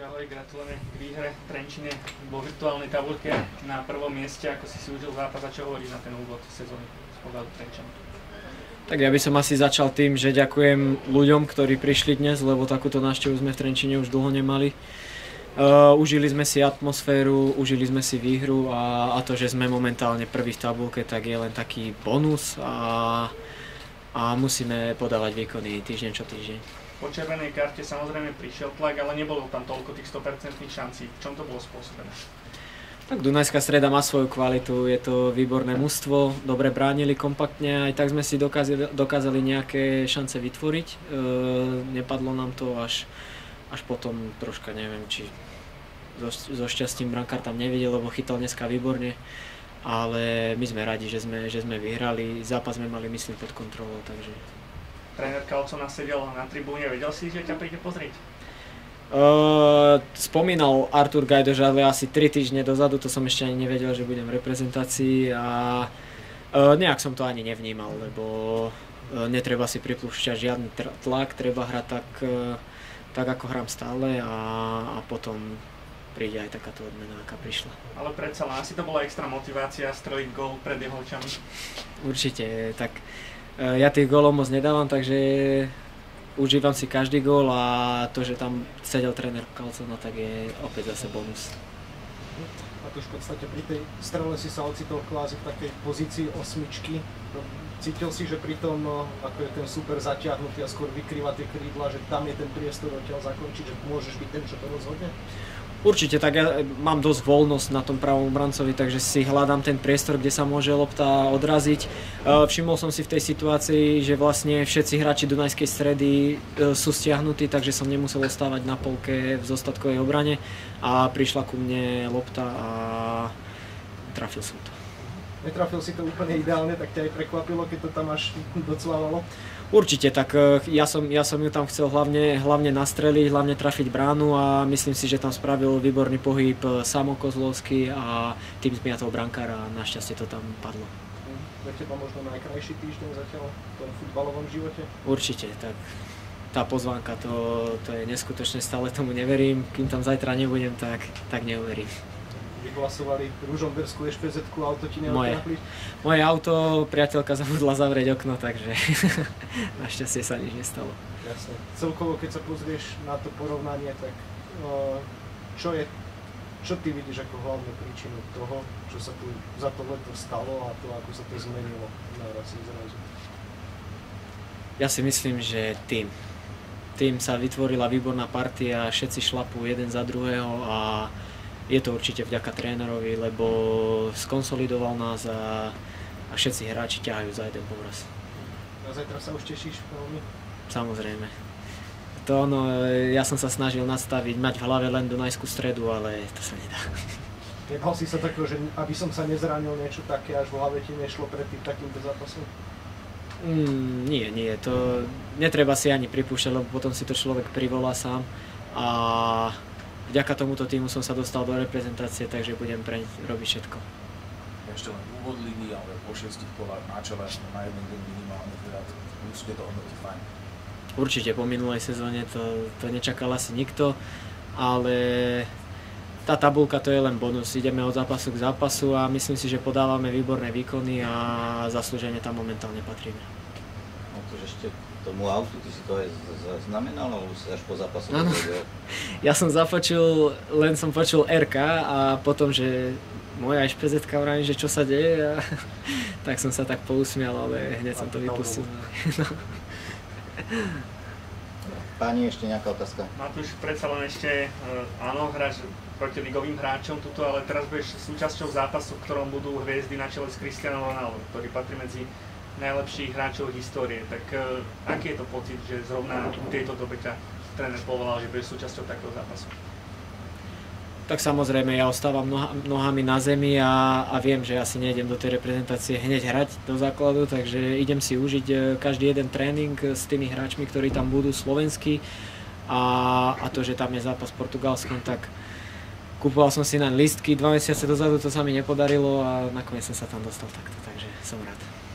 ahoj, gratulujeme k výhre v Trenčine vo virtuálnej tabuľke na prvom mieste. Ako si užil zápas a čo hovoríš na ten úvod sezóny z pohľadu Trenčana? Tak ja by som asi začal tým, že ďakujem ľuďom, ktorí prišli dnes, lebo takúto návštevu sme v Trenčine už dlho nemali. Užili sme si atmosféru, užili sme si výhru a to, že sme momentálne prví v tabuľke, tak je len taký bonus a musíme podávať výkony týždeň čo týždeň. Po červenej karte samozrejme prišiel tlak, ale nebolo tam toľko tých 100% šancí. V čom to bolo spôsobené? Tak Dunajská Streda má svoju kvalitu, je to výborné mužstvo, dobre bránili kompaktne, aj tak sme si dokázali nejaké šance vytvoriť. Nepadlo nám to až potom troška, neviem, či so šťastím brankár tam nevidel, lebo chytal dneska výborne. Ale my sme radi, že sme vyhrali, zápas sme mali, myslím, pod kontrolou, takže... Tréner Kalcona sedel na tribúne, vedel si, že ťa príde pozrieť? Spomínal Artur Gajdoš, ale asi 3 týždne dozadu, to som ešte ani nevedel, že budem v reprezentácii a nejak som to ani nevnímal, lebo netreba si pripúšťať žiadny tlak, treba hrať tak ako hrám stále a potom príde aj takáto odmena, aká prišla. Ale predsa len asi to bola extra motivácia streliť gól pred jeho očami. Určite, tak ja tých gólov moc nedávam, takže užívam si každý gól a to, že tam sedel tréner Kalcona, tak je opäť zase bonus. A to už v podstate pri tej strele si sa ocitol kvázi v takej pozícii osmičky. Cítil si, že pri tom, ako je ten super zatiahnutý a skôr vykrýva tie krídla, že tam je ten priestor odtiaľ zakončiť, že môžeš byť ten, čo to rozhodne? Určite, tak ja mám dosť voľnosť na tom pravom obrancovi, takže si hľadám ten priestor, kde sa môže lopta odraziť. Všimol som si v tej situácii, že vlastne všetci hráči Dunajskej Stredy sú stiahnutí, takže som nemusel ostávať na polke v zostatkovej obrane a prišla ku mne lopta a trafil som to. Netrafil si to úplne ideálne, tak ťa aj prekvapilo, keď to tam až docválalo? Určite, tak ja som ju tam chcel hlavne nastreliť, hlavne trafiť bránu a myslím si, že tam spravil výborný pohyb Samo Kozlovský a tým zmiatol brankára a našťastie to tam padlo. Pre teba možno najkrajší týždeň zatiaľ v tom futbalovom živote? Určite, tak tá pozvánka, to je neskutočné, stále tomu neverím, kým tam zajtra nebudem, tak neuverím. Vyhlasovali Ružomberskú ešpezetku, auto ti neodtrhli? Moje auto, priateľka zabudla zavrieť okno, takže našťastie sa nič nestalo. Jasne. Celkovo, keď sa pozrieš na to porovnanie, tak čo ty vidíš ako hlavnú príčinu toho, čo sa tu za to leto stalo a to, ako sa to zmenilo naraz zrazu? Ja si myslím, že tým sa vytvorila výborná partia, všetci šlapú jeden za druhého a je to určite vďaka trénerovi, lebo skonsolidoval nás a všetci hráči ťahajú za jeden povraz. A zajtra sa už tešíš veľmi? Samozrejme. Ja som sa snažil nastaviť, mať v hlave len Dunajskú Stredu, ale to sa nedá. Nebal si sa takého, že aby som sa nezranil niečo také, až v hlave ti nešlo pred takýmto zápasom? Nie, to netreba si ani pripúšťať, lebo potom si to človek privolá sám a vďaka tomuto týmu som sa dostal do reprezentácie, takže budem preň robiť všetko. Ešte len úvod líny, ale po 6 kolách na čele, na jeden deň minimálne, teda musíte to hodnotiť fajn. Určite, po minulej sezóne to nečakal asi nikto, ale tá tabuľka to je len bonus. Ideme od zápasu k zápasu a myslím si, že podávame výborné výkony a zaslúžene tam momentálne patríme. No to ešte tomu autu, ty si to aj zaznamenal, alebo si až po zápasu? Áno, ja som len som počul RK a potom, že moja ešpezetka vrajím, že čo sa deje a tak som sa tak pousmial, ale hneď som to vypustil. Páni, ešte nejaká otázka? Matúš, predsa len ešte, áno, hráš proti ligovým hráčom tuto, ale teraz budeš súčasťou zápasu, v ktorom budú hviezdy na čele s Cristianom Ronaldom, ktorý patrí medzi najlepších hráčov histórie. Tak aký je to pocit, že zrovna v tejto dobe ťa tréner povolal, že budeš súčasťou takého zápasu? Tak samozrejme, ja ostávam nohami na zemi a viem, že asi nejdem do tej reprezentácie hneď hrať do základu, takže idem si užiť každý jeden tréning s tými hráčmi, ktorí tam budú slovenskí a to, že tam je zápas s Portugalskom, tak kupoval som si na lístky 2 mesiace dozadu, to sa mi nepodarilo a nakoniec som sa tam dostal takto, takže som rád.